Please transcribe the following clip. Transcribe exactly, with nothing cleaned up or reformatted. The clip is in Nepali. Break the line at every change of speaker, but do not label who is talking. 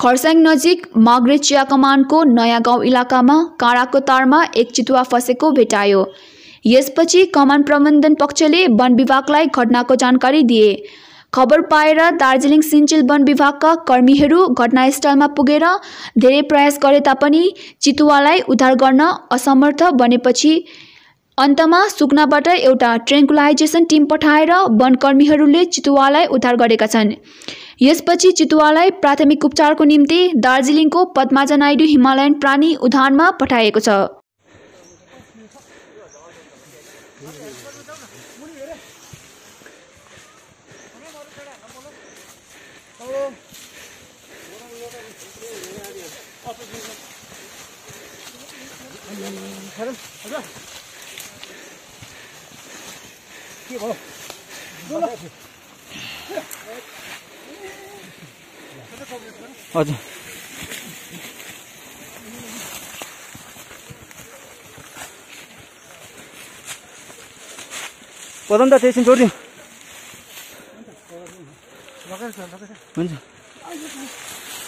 खरसाङ नजिक माग्रेट चिया कमानको नयाँ गाउँ इलाकामा काँडाको तारमा एक चितुवा फसेको भेटायो। यसपछि कमान प्रबन्धन पक्षले वन विभागलाई घटनाको जानकारी दिए। खबर पाएर दार्जिलिङ सिन्चेल वन विभागका कर्मीहरू घटनास्थलमा पुगेर धेरै प्रयास गरे तापनि चितुवालाई उद्धार गर्न असमर्थ बनेपछि अन्तमा सुकुनाबाट एउटा ट्रेन्कुलाइजेसन टिम पठाएर वनकर्मीहरूले चितुवालाई उद्धार गरेका छन्। यसपछि चितुवालाई प्राथमिक उपचारको निम्ति दार्जिलिङको पद्माजा नायडू हिमालयन प्राणी उद्यानमा पठाइएको छ।
हजुर पदम त त्यसै छोडिदिउँ हुन्छ।